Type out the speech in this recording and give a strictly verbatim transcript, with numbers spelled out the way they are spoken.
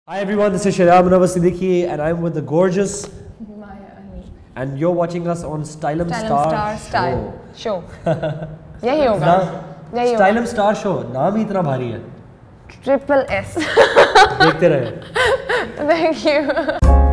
Hi everyone, this is Sheheryar Munawar Siddiqui and I'm with the gorgeous Mahira. and you're watching us on Stylem Stylem Star, Star Style Show. यही होगा यही होगा Stylem Star Show नाम ही इतना भारी है triple S देखते रहे थैंक यू